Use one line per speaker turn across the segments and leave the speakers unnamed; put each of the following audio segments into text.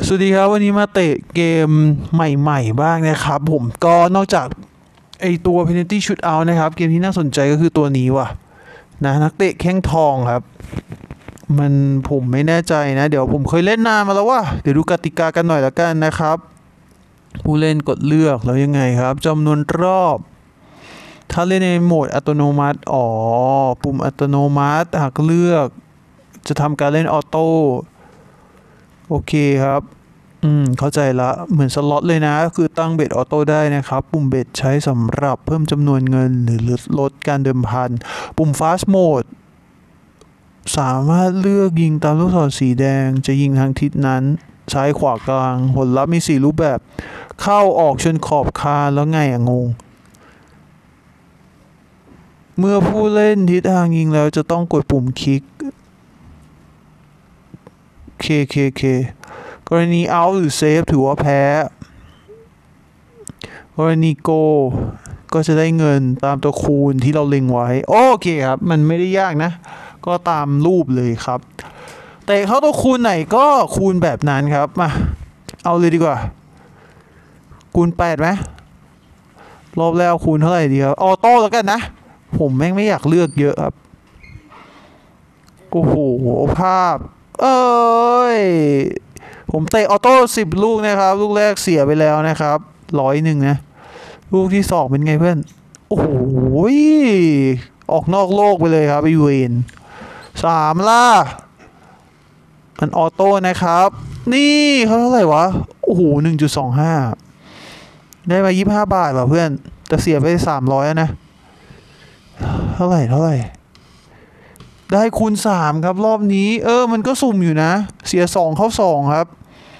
สวัสดีครับวันนี้มาเตะเกมใหม่ๆบ้างนะครับผมก็นอกจากไอตัว Penalty Shootout นะครับเกมที่น่าสนใจก็คือตัวนี้ว่ะนะนักเตะแข้งทองครับมันผมไม่แน่ใจนะเดี๋ยวผมเคยเล่นนานมาแล้วว่ะเดี๋ยวดูกติกากันหน่อยละกันนะครับผู้เล่นกดเลือกแล้วยังไงครับจำนวนรอบถ้าเล่นในโหมดอัตโนมัติปุ่มอัตโนมัติหากเลือกจะทำการเล่นออโต้โอเคครับเข้าใจละเหมือนสล็อตเลยนะคือตั้งเบ็ดออโต้ได้นะครับปุ่มเบ็ดใช้สำหรับเพิ่มจำนวนเงินหรือลดการเดิมพันปุ่ม Fast Mode สามารถเลือกยิงตามลูกศรสีแดงจะยิงทางทิศนั้นซ้ายขวากลางผลลัพธ์มี4รูปแบบเข้าออกชนขอบคานแล้วไงงงเมื่อผู้เล่นทิศทางยิงแล้วจะต้องกดปุ่มคลิกเคกรณี out หรือ save ถือว่าแพ้กรณี go ก็จะได้เงินตามตัวคูณที่เราเล็งไว้โอเคครับมันไม่ได้ยากนะก็ตามรูปเลยครับแต่เข้าตัวคูณไหนก็คูณแบบนั้นครับมาเอาเลยดีกว่าคูณ8ไหมรอบแล้วคูณเท่าไหร่ดีครับออโต้แล้วกันนะผมแม่งไม่อยากเลือกเยอะครับโอ้โหภาพผมเตะออโต้10ลูกนะครับลูกแรกเสียไปแล้วนะครับ100นะลูกที่2เป็นไงเพื่อนโอ้โหออกนอกโลกไปเลยครับไอเวน3ล่ะมันออโต้นะครับนี่เขาเท่าไหร่วะโอ้โห1.25ได้มา25 บาทเหรอเพื่อนแต่เสียไป300นะเท่าไหร่ได้คูณ3ครับรอบนี้มันก็สุ่มอยู่นะเสีย2เข้า2ครับ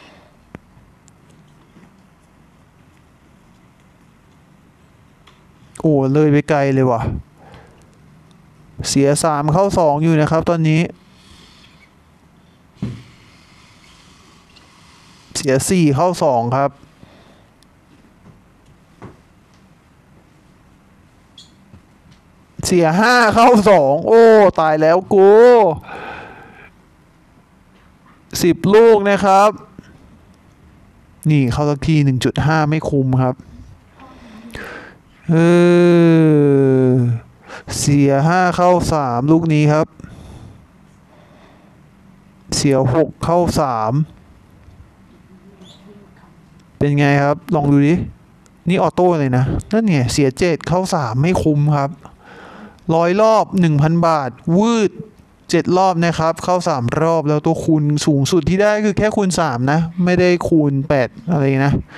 โอ้เลยไปไกลเลยว่ะเสีย3เข้า2อยู่นะครับตอนนี้เสีย4เข้า2ครับเสีย5เข้า2โอ้ตายแล้วกู10ลูกนะครับนี่เข้าสักที 1.5 ไม่คุ้มครับเสีย5เข้า3ลูกนี้ครับเสีย6เข้า3เป็นไงครับลองดูดินี่ออโต้เลยนะนั่นไงเสีย7เข้า3ไม่คุ้มครับ100 รอบ 1,000 บาทวืด7รอบนะครับเข้า3รอบแล้วตัวคูณสูงสุดที่ได้คือแค่คูณ3นะไม่ได้คูณ8อะไรนะ